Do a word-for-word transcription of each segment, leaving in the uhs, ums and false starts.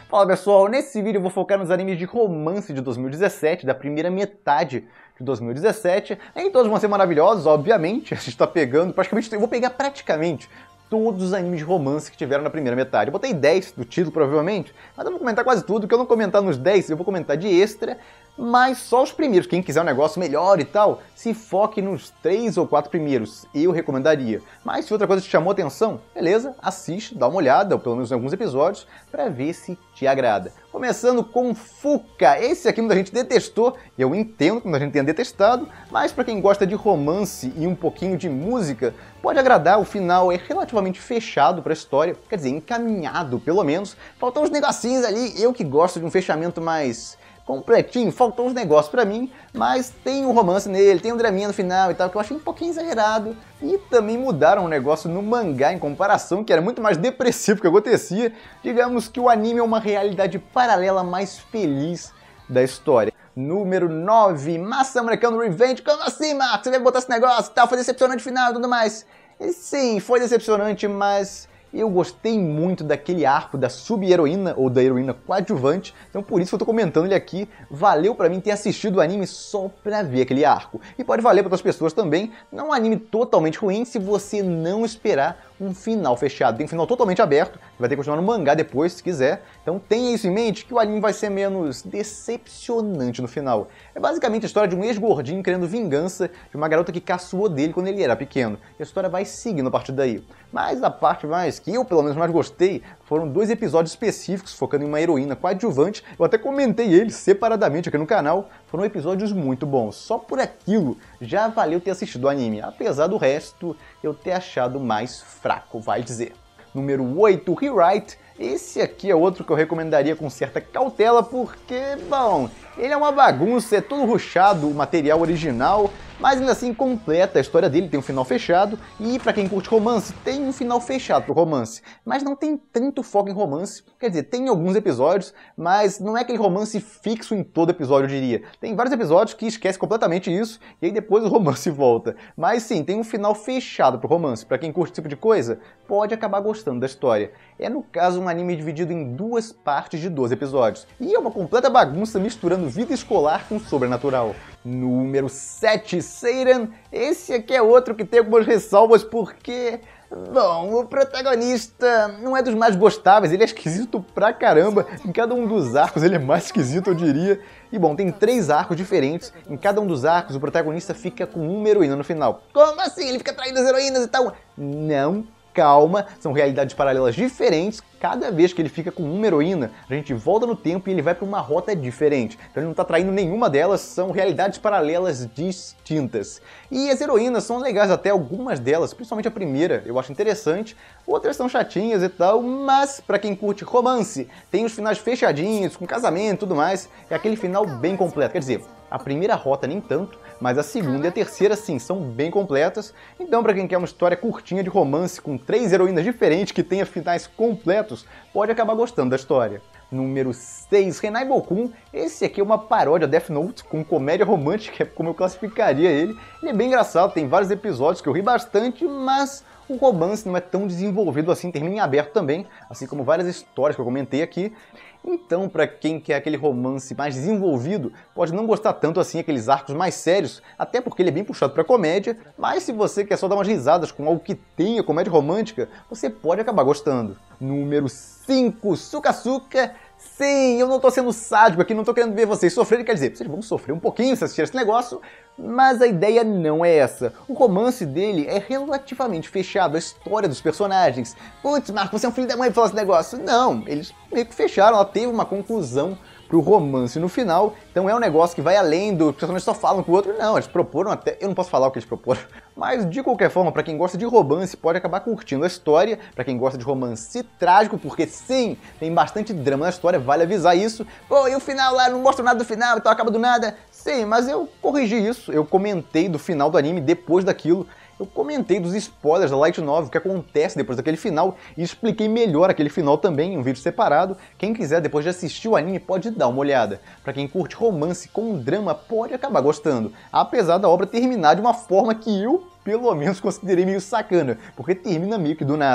Fala pessoal, nesse vídeo eu vou focar nos animes de romance de dois mil e dezessete, da primeira metade de dois mil e dezessete. Nem todos vão ser maravilhosos, obviamente, a gente está pegando, praticamente, eu vou pegar praticamente todos os animes de romance que tiveram na primeira metade. Eu botei dez do título, provavelmente, mas eu vou comentar quase tudo. O que eu não comentar nos dez, eu vou comentar de extra, mas só os primeiros. Quem quiser um negócio melhor e tal, se foque nos três ou quatro primeiros, eu recomendaria. Mas se outra coisa te chamou a atenção, beleza, assiste, dá uma olhada, ou pelo menos em alguns episódios, pra ver se te agrada. Começando com Fuka, esse aqui muita gente detestou, eu entendo que muita gente tenha detestado, mas pra quem gosta de romance e um pouquinho de música, pode agradar. O final é relativamente fechado pra história, quer dizer, encaminhado pelo menos. Faltam uns negocinhos ali, eu que gosto de um fechamento mais completinho, faltou uns negócios pra mim, mas tem um romance nele, tem um draminha no final e tal, que eu achei um pouquinho exagerado. E também mudaram o negócio no mangá em comparação, que era muito mais depressivo que acontecia. Digamos que o anime é uma realidade paralela mais feliz da história. Número nove, Massa Americano Revenge. Como assim, Marcos? Você vai botar esse negócio e tal? Foi decepcionante o final e tudo mais. E sim, foi decepcionante, mas eu gostei muito daquele arco da sub-heroína, ou da heroína coadjuvante, então por isso que eu tô comentando ele aqui. Valeu pra mim ter assistido o anime só pra ver aquele arco. E pode valer pra outras pessoas também. Não é um anime totalmente ruim se você não esperar um final fechado. Tem um final totalmente aberto, vai ter que continuar no mangá depois, se quiser. Então tenha isso em mente, que o anime vai ser menos decepcionante no final. É basicamente a história de um ex-gordinho querendo vingança de uma garota que caçoou dele quando ele era pequeno. E a história vai seguindo a partir daí. Mas a parte mais, que eu pelo menos mais gostei, foram dois episódios específicos focando em uma heroína coadjuvante. Eu até comentei eles separadamente aqui no canal. Foram episódios muito bons. Só por aquilo já valeu ter assistido o anime, apesar do resto eu ter achado mais fraco, vai dizer. Número oito, Rewrite. Esse aqui é outro que eu recomendaria com certa cautela, porque, bom, ele é uma bagunça, é todo rushado o material original, mas ainda assim completa a história dele, tem um final fechado, e pra quem curte romance, tem um final fechado pro romance, mas não tem tanto foco em romance, quer dizer, tem alguns episódios, mas não é aquele romance fixo em todo episódio, eu diria. Tem vários episódios que esquece completamente isso, e aí depois o romance volta. Mas sim, tem um final fechado pro romance, pra quem curte esse tipo de coisa, pode acabar gostando da história. É, no caso, um anime dividido em duas partes de doze episódios, e é uma completa bagunça misturando vida escolar com sobrenatural. Número sete, Seiran. Esse aqui é outro que tem algumas ressalvas porque, bom, o protagonista não é dos mais gostáveis, ele é esquisito pra caramba. Em cada um dos arcos ele é mais esquisito, eu diria. E bom, tem três arcos diferentes. Em cada um dos arcos o protagonista fica com uma heroína no final. Como assim? Ele fica traindo as heroínas e tal? Não. Calma, são realidades paralelas diferentes. Cada vez que ele fica com uma heroína, a gente volta no tempo e ele vai para uma rota diferente. Então ele não está traindo nenhuma delas, são realidades paralelas distintas. E as heroínas são legais até, algumas delas, principalmente a primeira, eu acho interessante. Outras são chatinhas e tal, mas para quem curte romance, tem os finais fechadinhos, com casamento e tudo mais. É aquele final bem completo, quer dizer, a primeira rota nem tanto, mas a segunda e a terceira, sim, são bem completas. Então, para quem quer uma história curtinha de romance com três heroínas diferentes que tenha finais completos, pode acabar gostando da história. Número seis, Renai Bokun. Esse aqui é uma paródia Death Note com comédia romântica, é como eu classificaria ele. Ele é bem engraçado, tem vários episódios que eu ri bastante, mas o romance não é tão desenvolvido assim, termina em aberto também, assim como várias histórias que eu comentei aqui. Então, para quem quer aquele romance mais desenvolvido, pode não gostar tanto assim, aqueles arcos mais sérios, até porque ele é bem puxado para comédia, mas se você quer só dar umas risadas com algo que tenha comédia romântica, você pode acabar gostando. Número cinco, Sukasuka. Sim, eu não tô sendo sádico aqui, não tô querendo ver vocês sofrerem, quer dizer, vocês vão sofrer um pouquinho se assistirem esse negócio, mas a ideia não é essa. O romance dele é relativamente fechado, a história dos personagens. Putz, Marco, você é um filho da mãe pra falar esse negócio. Não, eles meio que fecharam, ela teve uma conclusão pro romance no final, então é um negócio que vai além do os personagens só falam com o outro. Não, eles proporam até, eu não posso falar o que eles proporam, mas de qualquer forma, pra quem gosta de romance, pode acabar curtindo a história. Pra quem gosta de romance trágico, porque sim, tem bastante drama na história, vale avisar isso. Pô, e o final lá, não mostra nada do final, então acaba do nada. Sim, mas eu corrigi isso, eu comentei do final do anime depois daquilo. Eu comentei dos spoilers da Light Novel, o que acontece depois daquele final, e expliquei melhor aquele final também em um vídeo separado. Quem quiser, depois de assistir o anime, pode dar uma olhada. Pra quem curte romance com drama, pode acabar gostando, apesar da obra terminar de uma forma que eu, pelo menos, considerei meio sacana, porque termina meio que do nada.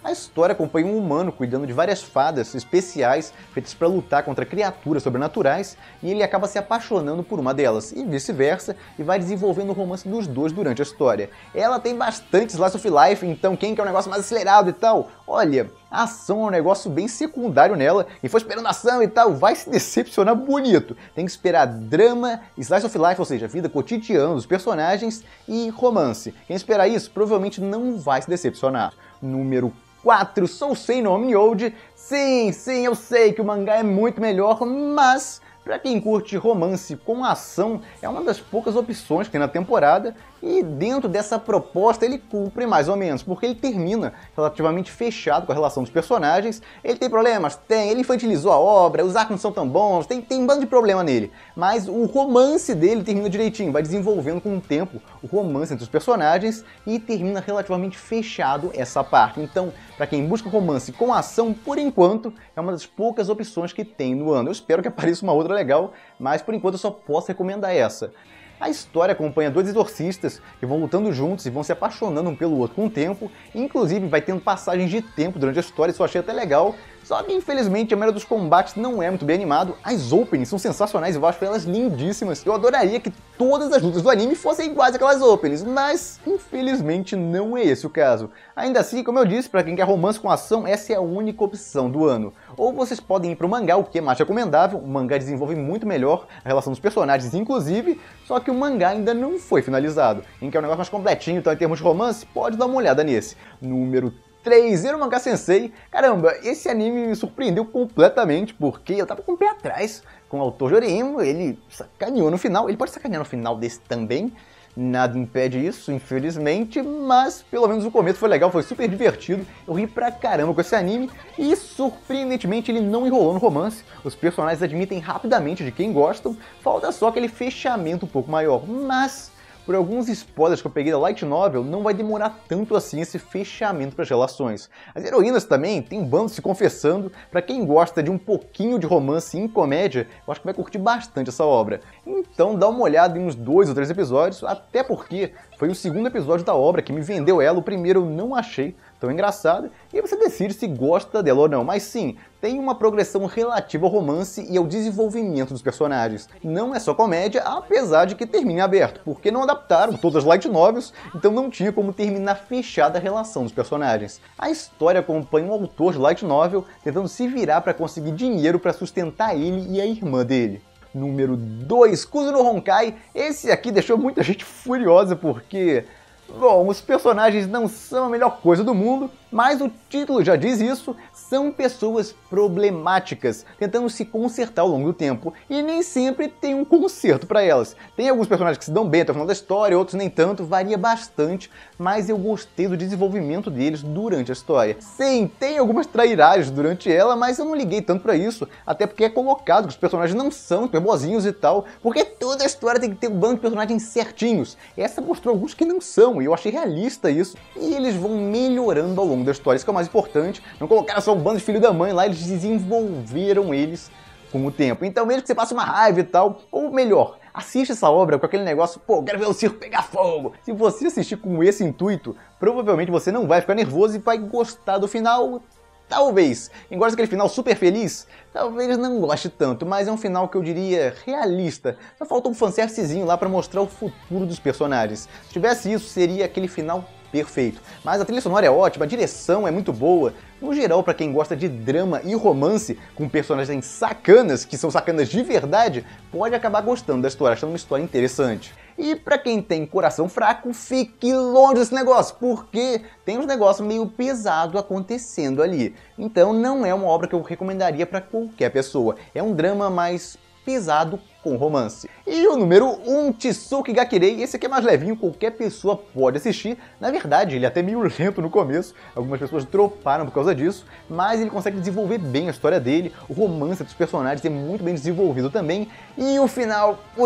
A história acompanha um humano cuidando de várias fadas especiais feitas para lutar contra criaturas sobrenaturais e ele acaba se apaixonando por uma delas, e vice-versa, e vai desenvolvendo o romance dos dois durante a história. Ela tem bastante slice of life, então quem quer um negócio mais acelerado e tal, olha, a ação é um negócio bem secundário nela, e for esperando ação e tal, vai se decepcionar bonito. Tem que esperar drama, slice of life, ou seja, vida cotidiana dos personagens e romance. Quem esperar isso provavelmente não vai se decepcionar. Número quatro, Sousei no Omniode. Sim, sim, eu sei que o mangá é muito melhor, mas pra quem curte romance com ação, é uma das poucas opções que tem na temporada, e dentro dessa proposta ele cumpre mais ou menos, porque ele termina relativamente fechado com a relação dos personagens. Ele tem problemas? Tem. Ele infantilizou a obra, os arcos não são tão bons, tem, tem um bando de problema nele. Mas o romance dele termina direitinho, vai desenvolvendo com o tempo o romance entre os personagens e termina relativamente fechado essa parte. Então, pra quem busca romance com ação, por enquanto, é uma das poucas opções que tem no ano. Eu espero que apareça uma outra legal, mas por enquanto eu só posso recomendar essa. A história acompanha dois exorcistas que vão lutando juntos e vão se apaixonando um pelo outro com o tempo, inclusive vai tendo passagens de tempo durante a história, isso eu achei até legal. Só que infelizmente a maioria dos combates não é muito bem animado. As openings são sensacionais, eu acho elas lindíssimas. Eu adoraria que todas as lutas do anime fossem iguais àquelas openings, mas infelizmente não é esse o caso. Ainda assim, como eu disse, para quem quer romance com ação, essa é a única opção do ano. Ou vocês podem ir para o mangá, o que é mais recomendável. O mangá desenvolve muito melhor a relação dos personagens, inclusive, só que o mangá ainda não foi finalizado. Em que é um negócio mais completinho, então em termos de romance, pode dar uma olhada nesse. Número três, Eromanga Sensei. Caramba, esse anime me surpreendeu completamente, porque eu tava com o pé atrás com o autor Jorimo, ele sacaneou no final, ele pode sacanear no final desse também, nada impede isso, infelizmente, mas pelo menos o começo foi legal, foi super divertido, eu ri pra caramba com esse anime, e surpreendentemente ele não enrolou no romance, os personagens admitem rapidamente de quem gostam, falta só aquele fechamento um pouco maior, mas por alguns spoilers que eu peguei da Light Novel, não vai demorar tanto assim esse fechamento para as relações. As heroínas também tem um bando se confessando, para quem gosta de um pouquinho de romance em comédia, eu acho que vai curtir bastante essa obra. Então dá uma olhada em uns dois ou três episódios, até porque foi o segundo episódio da obra que me vendeu ela, o primeiro eu não achei tão engraçado, e aí você decide se gosta dela ou não. Mas sim, tem uma progressão relativa ao romance e ao desenvolvimento dos personagens. Não é só comédia, apesar de que termine aberto, porque não adaptaram todas as light novels, então não tinha como terminar fechada a relação dos personagens. A história acompanha um autor de light novel tentando se virar para conseguir dinheiro para sustentar ele e a irmã dele. Número dois, Kuzu no Honkai. Esse aqui deixou muita gente furiosa porque, bom, os personagens não são a melhor coisa do mundo, mas o título já diz isso, são pessoas problemáticas, tentando se consertar ao longo do tempo, e nem sempre tem um conserto para elas. Tem alguns personagens que se dão bem até o final da história, outros nem tanto, varia bastante, mas eu gostei do desenvolvimento deles durante a história. Sim, tem algumas trairagens durante ela, mas eu não liguei tanto para isso, até porque é colocado que os personagens não são super boazinhos e tal, porque toda a história tem que ter um bando de personagens certinhos. Essa mostrou alguns que não são, e eu achei realista isso, e eles vão melhorando ao longo da história, isso que é o mais importante. Não colocaram só um bando de filho da mãe lá, eles desenvolveram eles com o tempo. Então mesmo que você passe uma raiva e tal, ou melhor, assiste essa obra com aquele negócio, pô, quero ver o circo pegar fogo. Se você assistir com esse intuito, provavelmente você não vai ficar nervoso e vai gostar do final, talvez. Quem gosta daquele final super feliz, talvez não goste tanto, mas é um final que eu diria realista. Só falta um fanservicezinho lá pra mostrar o futuro dos personagens. Se tivesse isso, seria aquele final perfeito. Mas a trilha sonora é ótima, a direção é muito boa. No geral, para quem gosta de drama e romance, com personagens sacanas, que são sacanas de verdade, pode acabar gostando da história, achando uma história interessante. E para quem tem coração fraco, fique longe desse negócio, porque tem uns negócios meio pesados acontecendo ali. Então não é uma obra que eu recomendaria para qualquer pessoa. É um drama mais pesado com romance. E o número um, Tsuki ga Kirei, esse aqui é mais levinho, qualquer pessoa pode assistir. Na verdade, ele é até meio lento no começo, algumas pessoas droparam por causa disso, mas ele consegue desenvolver bem a história dele, o romance dos personagens é muito bem desenvolvido também, e o final, putz,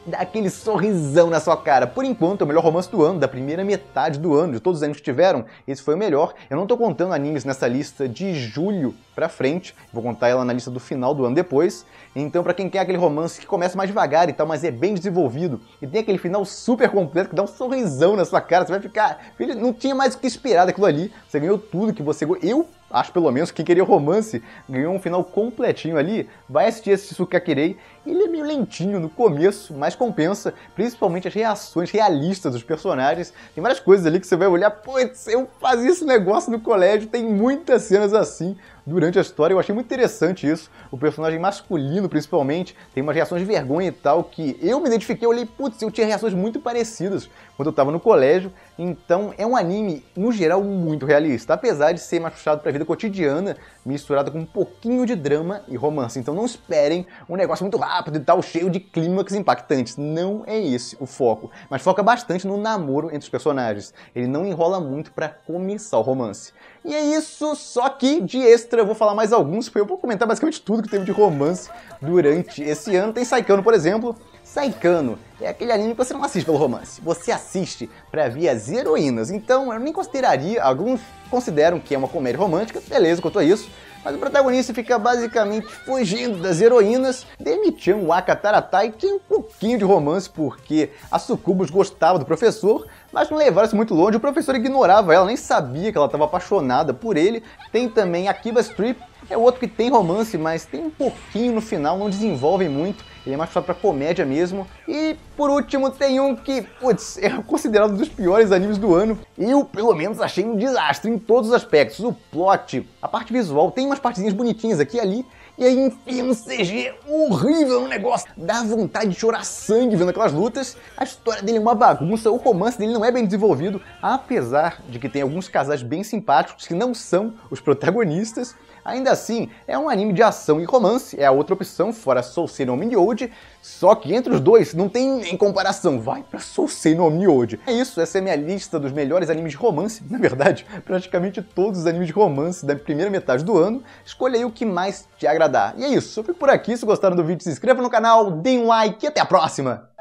dá aquele sorrisão na sua cara. Por enquanto, é o melhor romance do ano, da primeira metade do ano, de todos os animes que tiveram, esse foi o melhor. Eu não tô contando animes nessa lista de julho pra frente, vou contar ela na lista do final do ano depois. Então, pra quem quer aquele romance que começa mais devagar e tal, mas é bem desenvolvido, e tem aquele final super completo que dá um sorrisão na sua cara, você vai ficar... Filho, não tinha mais o que esperar daquilo ali, você ganhou tudo que você... Eu acho, pelo menos, que quem queria romance ganhou um final completinho ali. Vai assistir esse Sukakirei. Ele é meio lentinho no começo, mas compensa, principalmente as reações realistas dos personagens. Tem várias coisas ali que você vai olhar, putz, eu fazia esse negócio no colégio, tem muitas cenas assim durante a história. Eu achei muito interessante isso. O personagem masculino, principalmente, tem umas reações de vergonha e tal, que eu me identifiquei, eu olhei, putz, eu tinha reações muito parecidas quando eu tava no colégio. Então é um anime, no geral, muito realista, apesar de ser mais puxado pra vida cotidiana, misturado com um pouquinho de drama e romance. Então não esperem um negócio muito rápido e tal, cheio de clímax impactantes. Não é esse o foco, mas foca bastante no namoro entre os personagens. Ele não enrola muito pra começar o romance. E é isso, só que de extra eu vou falar mais alguns, porque eu vou comentar basicamente tudo que teve de romance durante esse ano. Tem Saikano, por exemplo. Saikano é aquele anime que você não assiste pelo romance, você assiste pra ver as heroínas. Então eu nem consideraria, alguns consideram que é uma comédia romântica, beleza, quanto a isso, mas o protagonista fica basicamente fugindo das heroínas. Demi-chan Waka Taratai tem um pouquinho de romance porque a Sucubus gostava do professor, mas não levaram isso muito longe, o professor ignorava ela, nem sabia que ela estava apaixonada por ele. Tem também Akiba Strip, é outro que tem romance, mas tem um pouquinho no final, não desenvolvem muito, ele é mais puxado pra comédia mesmo. E por último tem um que, putz, é considerado um dos piores animes do ano. Eu, pelo menos, achei um desastre em todos os aspectos. O plot, a parte visual, tem umas partezinhas bonitinhas aqui e ali, e aí enfia um C G horrível no negócio. Dá vontade de chorar sangue vendo aquelas lutas. A história dele é uma bagunça, o romance dele não é bem desenvolvido, apesar de que tem alguns casais bem simpáticos que não são os protagonistas. Ainda assim, é um anime de ação e romance, é a outra opção, fora Sousei no Miyouji, só que entre os dois não tem nem comparação, vai pra Sousei no Miyouji. É isso, essa é a minha lista dos melhores animes de romance, na verdade, praticamente todos os animes de romance da primeira metade do ano, escolha aí o que mais te agradar. E é isso, eu fico por aqui, se gostaram do vídeo se inscreva no canal, deem um like e até a próxima!